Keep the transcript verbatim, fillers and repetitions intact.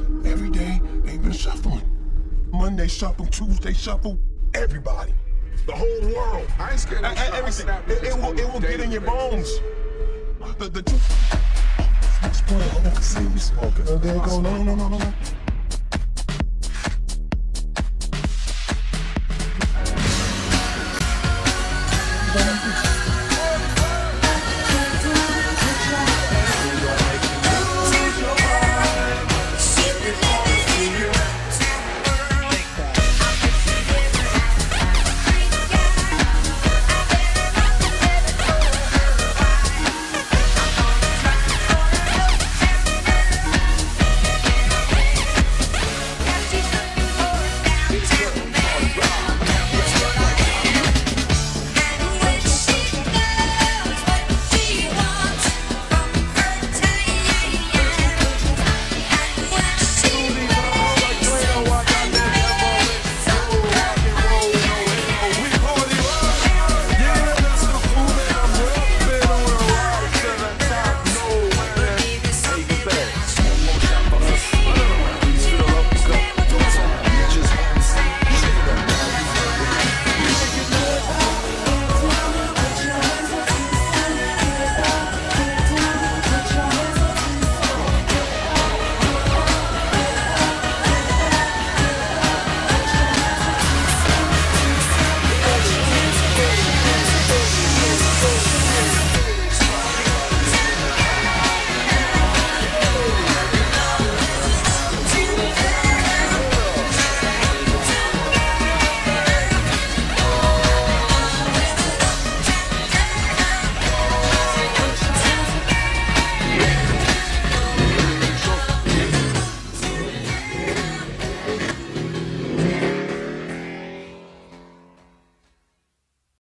Every day, they've been shuffling. Monday shuffle, Tuesday shuffle, everybody. The whole world. I ain't scared of I, I, everything. It, it will, it will get in your bones. The, the two... Smoke, okay, see me smoking. There you go. No, no, no, no, no.